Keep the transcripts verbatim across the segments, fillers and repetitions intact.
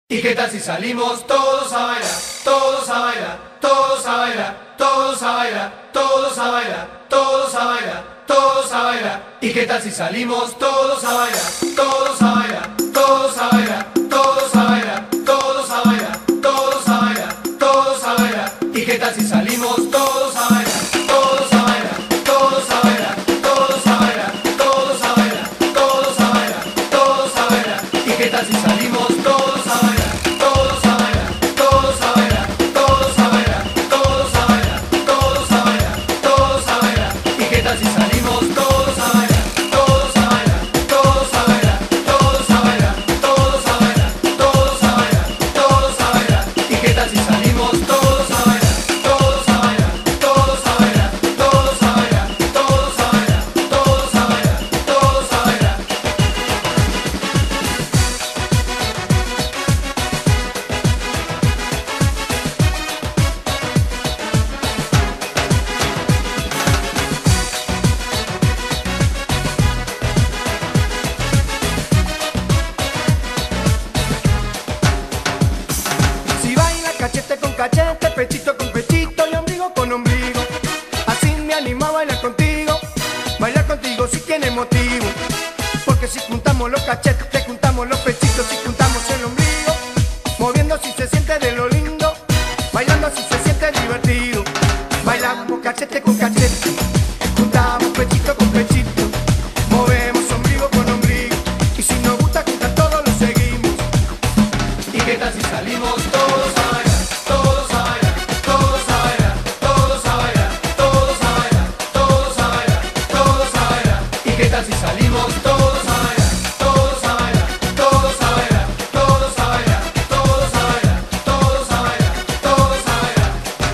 ¿Y qué tal si salimos todos a bailar, todos a bailar, todos a bailar, todos a bailar, todos a bailar, todos a bailar, todos a bailar? ¿Y qué tal si salimos todos a bailar, todos a bailar, todos a bailar, todos a bailar, todos a bailar, todos a bailar, todos a bailar? ¿Y qué tal si salimos todos a bailar, todos a bailar, todos a bailar, todos a bailar, todos a bailar, todos a bailar, todos a bailar? ¿Y qué tal si salimos todos a bailar? Cachete con cachete, pechito con pechito y ombligo con ombligo. Así me animo a bailar contigo. Bailar contigo si tiene motivo. Porque si juntamos los cachetes, juntamos los pechitos y juntamos el ombligo. Moviendo si se siente de lo lindo. Bailando si se siente divertido. Bailamos cachete con cachete. Juntamos pechito con pechito. Movemos ombligo con ombligo. Y si nos gusta juntar todo lo seguimos. ¿Y qué tal si salimos todos a bailar? Si salimos todos a bailar, todos a bailar, todos a bailar, todos a bailar, todos a bailar, todos a bailar, todos a bailar.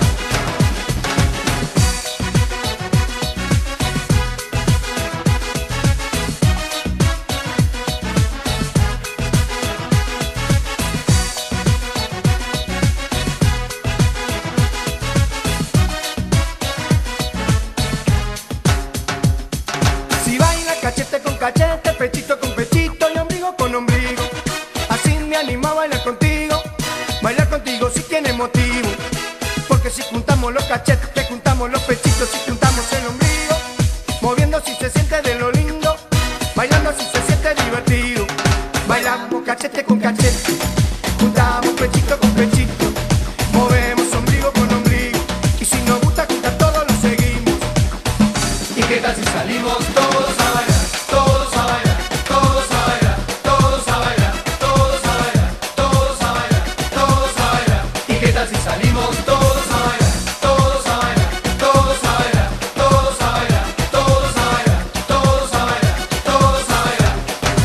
Si baila cachete con cachete, pechito con pechito y ombligo con ombligo. Así me animo a bailar contigo. Bailar contigo si tiene motivo. Porque si juntamos los cachetes, juntamos los pechitos y juntamos el ombligo. Moviendo si se siente de lo lindo. Bailando si se siente divertido. Bailamos cachete con cachete. Juntamos pechito con pechito. Movemos ombligo con ombligo. Y si nos gusta juntar todo lo seguimos. ¿Y qué tal si salimos todos a bailar? Todos a bailar, todos a bailar, todos a bailar, todos a bailar, todos a bailar, todos a bailar. ¿Y qué tal si salimos todos a bailar? Todos a bailar, todos a bailar, todos a bailar, todos a bailar, todos a bailar, todos a bailar.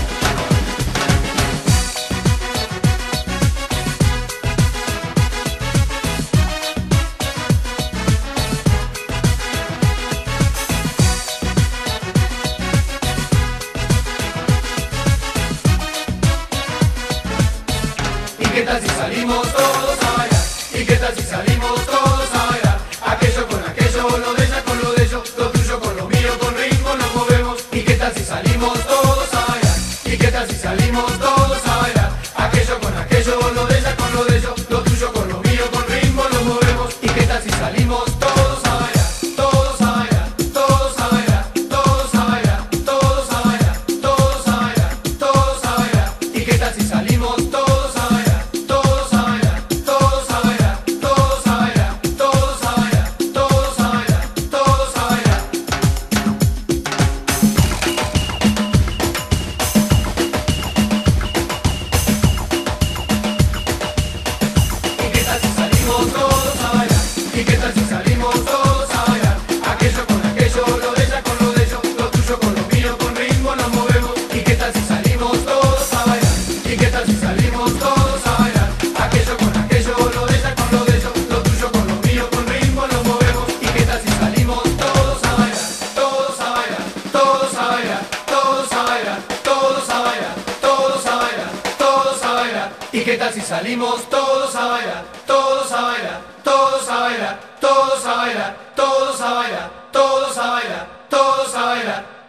¿Y qué tal si salimos todos a bailar? ¿Y qué tal si salimos todos a bailar? Aquello con aquello, lo de ella con lo de ellos, lo tuyo con lo mío, con ritmo nos movemos. ¿Y qué tal si salimos todos a bailar? ¿Y qué tal si salimos todos a bailar? Aquello con aquello, lo de ella con lo de ellos, lo tuyo con lo mío, con ritmo nos movemos. ¿Y qué tal si salimos todos a bailar? Todos a bailar, todos a bailar, todos a bailar, todos a bailar, todos a bailar, todos a bailar. ¿Y qué tal si salimos todos a bailar? Todos a bailar, todos a bailar, todos a bailar, todos a bailar, todos a bailar, todos a bailar. ¿Y qué tal si salimos todos a bailar? ¿Y qué tal si salimos todos a bailar? Aquello con aquello, lo de ella con lo de ellos, lo tuyo con lo mío, con ritmo nos movemos. ¿Y qué tal si salimos todos a bailar? ¿Y qué tal si salimos todos a bailar? Aquello con aquello, lo de ella con lo de ellos, lo tuyo con lo mío, con ritmo nos movemos. ¿Y qué tal si salimos todos a bailar? Todos a bailar, todos a bailar, todos a bailar, todos a bailar, todos a bailar, todos a bailar. ¿Y qué tal si salimos todos a bailar? Todos a bailar, todos a bailar, todos a bailar, todos a bailar, todos a bailar, todos a bailar.